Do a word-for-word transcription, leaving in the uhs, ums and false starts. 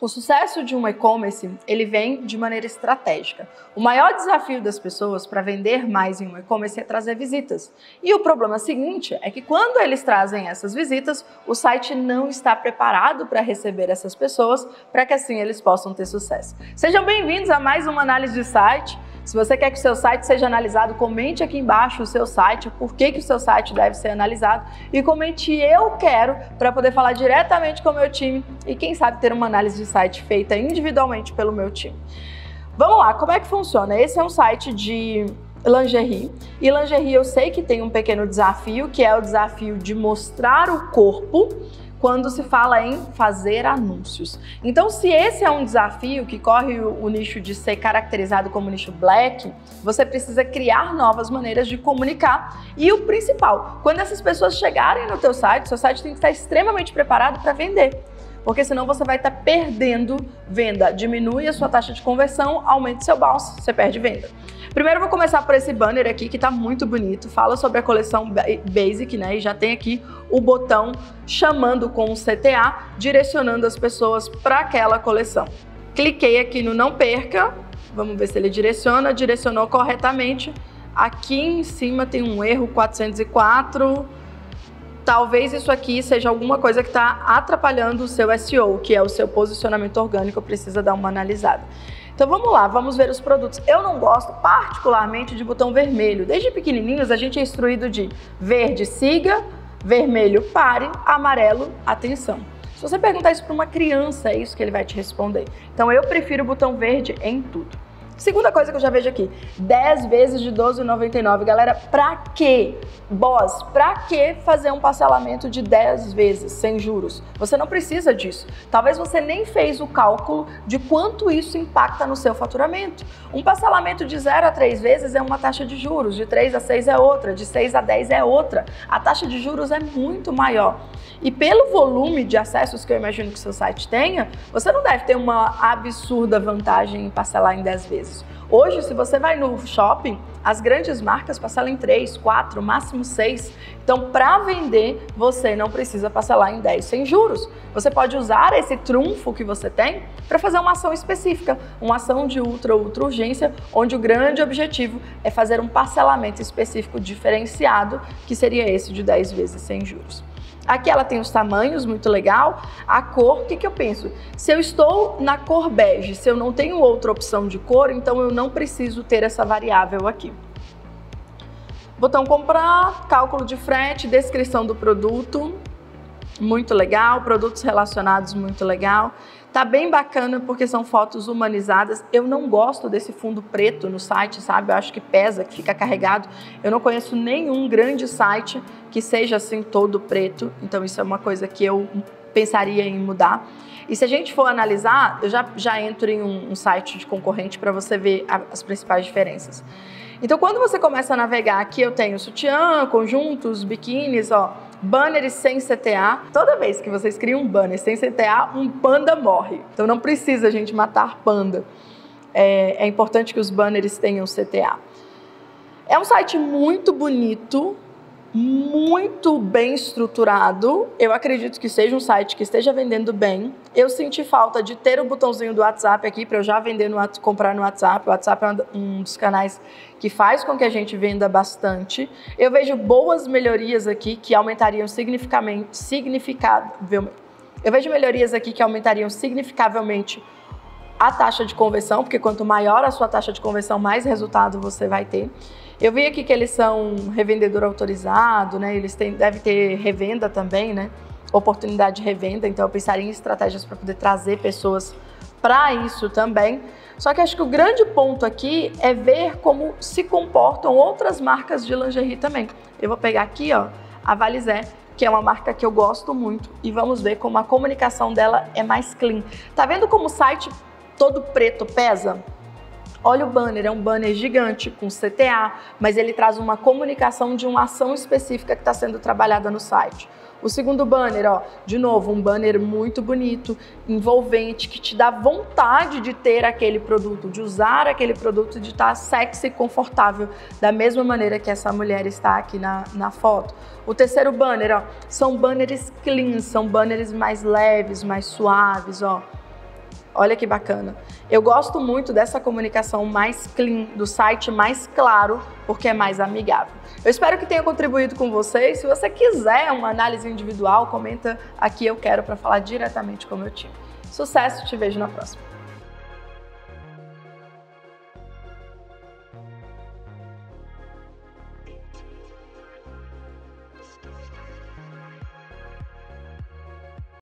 O sucesso de um e-commerce, ele vem de maneira estratégica. O maior desafio das pessoas para vender mais em um e-commerce é trazer visitas. E o problema seguinte é que quando eles trazem essas visitas, o site não está preparado para receber essas pessoas, para que assim eles possam ter sucesso. Sejam bem-vindos a mais uma análise de site. Se você quer que o seu site seja analisado, comente aqui embaixo o seu site, por que que o seu site deve ser analisado e comente eu quero para poder falar diretamente com o meu time e quem sabe ter uma análise de site feita individualmente pelo meu time. Vamos lá, como é que funciona? Esse é um site de lingerie e lingerie eu sei que tem um pequeno desafio, que é o desafio de mostrar o corpo quando se fala em fazer anúncios. Então, se esse é um desafio que corre o, o nicho de ser caracterizado como nicho black, você precisa criar novas maneiras de comunicar. E o principal, quando essas pessoas chegarem no teu site, seu site tem que estar extremamente preparado para vender. Porque senão você vai estar perdendo venda. Diminui a sua taxa de conversão, aumenta seu bounce, você perde venda. Primeiro eu vou começar por esse banner aqui que tá muito bonito, fala sobre a coleção Basic, né? E já tem aqui o botão chamando com o C T A, direcionando as pessoas para aquela coleção. Cliquei aqui no não perca, vamos ver se ele direciona, direcionou corretamente. Aqui em cima tem um erro quatrocentos e quatro. Talvez isso aqui seja alguma coisa que está atrapalhando o seu S E O, que é o seu posicionamento orgânico, precisa dar uma analisada. Então vamos lá, vamos ver os produtos. Eu não gosto particularmente de botão vermelho. Desde pequenininhos a gente é instruído de verde, siga, vermelho, pare, amarelo, atenção. Se você perguntar isso para uma criança, é isso que ele vai te responder. Então eu prefiro o botão verde em tudo. Segunda coisa que eu já vejo aqui, dez vezes de doze reais e noventa e nove centavos. Galera, pra quê? Boss, pra que fazer um parcelamento de dez vezes sem juros? Você não precisa disso. Talvez você nem fez o cálculo de quanto isso impacta no seu faturamento. Um parcelamento de zero a três vezes é uma taxa de juros, de três a seis é outra, de seis a dez é outra. A taxa de juros é muito maior. E pelo volume de acessos que eu imagino que o seu site tenha, você não deve ter uma absurda vantagem em parcelar em dez vezes. Hoje, se você vai no shopping, as grandes marcas parcelam em três, quatro, máximo seis. Então, para vender, você não precisa parcelar em dez sem juros. Você pode usar esse trunfo que você tem para fazer uma ação específica, uma ação de ultra, ultra urgência, onde o grande objetivo é fazer um parcelamento específico diferenciado, que seria esse de dez vezes sem juros. Aqui ela tem os tamanhos, muito legal. A cor, o que que eu penso? Se eu estou na cor bege, se eu não tenho outra opção de cor, então eu não preciso ter essa variável aqui. Botão comprar, cálculo de frete, descrição do produto, muito legal. Produtos relacionados, muito legal. Tá bem bacana porque são fotos humanizadas. Eu não gosto desse fundo preto no site, sabe? Eu acho que pesa, que fica carregado. Eu não conheço nenhum grande site que seja assim todo preto. Então isso é uma coisa que eu pensaria em mudar. E se a gente for analisar, eu já, já entro em um, um site de concorrente para você ver a, as principais diferenças. Então quando você começa a navegar, aqui eu tenho sutiã, conjuntos, biquínis, ó. Banners sem C T A. Toda vez que vocês criam um banner sem C T A, um panda morre. Então não precisa a gente matar panda. É, é importante que os banners tenham C T A. É um site muito bonito, muito bem estruturado. Eu acredito que seja um site que esteja vendendo bem. Eu senti falta de ter o botãozinho do WhatsApp aqui para eu já vender no, comprar no WhatsApp. O WhatsApp é um dos canais que faz com que a gente venda bastante. Eu vejo boas melhorias aqui que aumentariam significativamente, significavelmente. Eu vejo melhorias aqui que aumentariam significavelmente a taxa de conversão, porque quanto maior a sua taxa de conversão, mais resultado você vai ter. Eu vi aqui que eles são revendedor autorizado, né? Eles têm, devem ter revenda também, né? Oportunidade de revenda, então eu pensaria em estratégias para poder trazer pessoas para isso também. Só que acho que o grande ponto aqui é ver como se comportam outras marcas de lingerie também. Eu vou pegar aqui, ó, a Valizé, que é uma marca que eu gosto muito, e vamos ver como a comunicação dela é mais clean. Tá vendo como o site todo preto pesa? Olha o banner, é um banner gigante com C T A, mas ele traz uma comunicação de uma ação específica que está sendo trabalhada no site. O segundo banner, ó, de novo, um banner muito bonito, envolvente, que te dá vontade de ter aquele produto, de usar aquele produto, de estar sexy e confortável, da mesma maneira que essa mulher está aqui na, na foto. O terceiro banner, ó, são banners clean, são banners mais leves, mais suaves, ó. Olha que bacana. Eu gosto muito dessa comunicação mais clean, do site mais claro, porque é mais amigável. Eu espero que tenha contribuído com vocês. Se você quiser uma análise individual, comenta aqui, eu quero, para falar diretamente com o meu time. Sucesso, te vejo na próxima.